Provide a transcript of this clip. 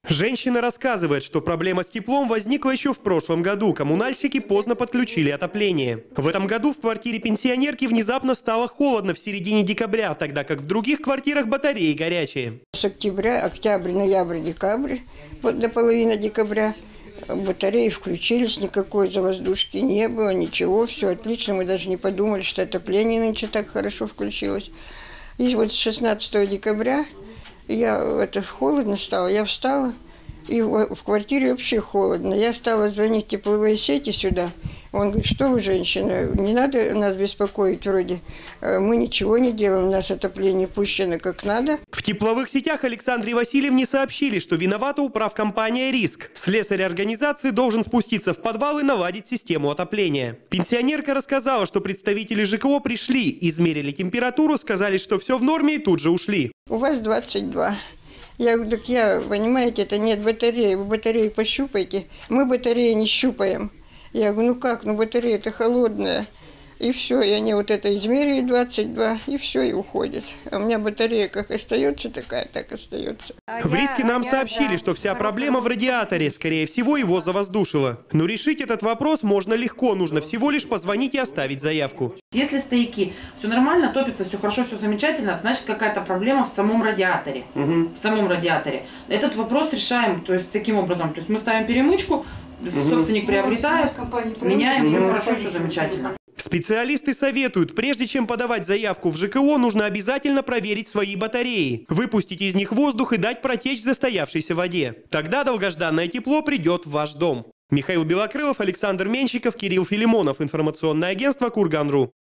Женщина рассказывает, что проблема с теплом возникла еще в прошлом году. Коммунальщики поздно подключили отопление. В этом году в квартире пенсионерки внезапно стало холодно в середине декабря, тогда как в других квартирах батареи горячие. С октября, октябрь, ноябрь, декабрь, до половины декабря батареи включились, никакой завоздушки не было, ничего, все отлично. Мы даже не подумали, что отопление нынче так хорошо включилось. И вот с 16 декабря холодно стало, я встала, и в квартире вообще холодно. Я стала звонить в тепловые сети сюда. Он говорит: что вы, женщина, не надо нас беспокоить, вроде мы ничего не делаем, у нас отопление пущено как надо. В тепловых сетях Александре Васильевне сообщили, что виновата управкомпания «Риск». Слесарь организации должен спуститься в подвал и наладить систему отопления. Пенсионерка рассказала, что представители ЖКО пришли, измерили температуру, сказали, что все в норме, и тут же ушли. У вас 22. Я говорю: так понимаете, это нет батареи, вы батарею пощупайте. Мы батареи не щупаем. Я говорю: ну как, батарея-то холодная. И все, и они вот это измерили 22, и все, и уходят. А у меня батарея как остается такая, так остается. В «Риске» нам сообщили, что вся проблема в радиаторе. Скорее всего, его завоздушило. Но решить этот вопрос можно легко. Нужно всего лишь позвонить и оставить заявку. Если стояки все нормально, топится, все хорошо, все замечательно, значит какая-то проблема в самом радиаторе. В самом радиаторе. Этот вопрос решаем, то есть таким образом. То есть мы ставим перемычку, собственник приобретает, меняем, все хорошо, все замечательно. Специалисты советуют, прежде чем подавать заявку в ЖКО, нужно обязательно проверить свои батареи, выпустить из них воздух и дать протечь застоявшейся воде. Тогда долгожданное тепло придет в ваш дом. Михаил Белокрылов, Александр Менщиков, Кирилл Филимонов. Информационное агентство «Курган.ру».